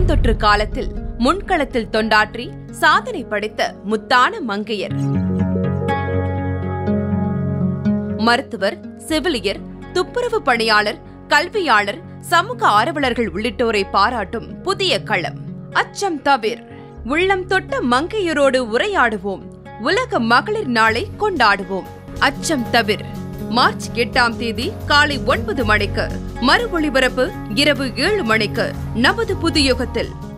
பெருந்தொற்று காலத்தில் முன்களத்தில் தொண்டாற்றி சாதனை படைத்த முத்தான மங்கையர். மருத்துவர், செவிலியர், துப்புரவு பணியாளர், கல்வியாளர், சமூக ஆர்வலர்கள் உள்ளிட்டோரை பாராட்டும் புதிய களம். அச்சம் தவிர். உள்ளம் தொட்ட மங்கையரோடு உரையாடுவோம். உலக மகளிர் நாளை கொண்டாடுவோம். அச்சம் தவிர். மார்ச் 8ஆம் தேதி காலை 9 மணிக்கு, மறு ஒளிபரப்பு இரவு 7 மணிக்கு நமது புதுயுகத்தில்.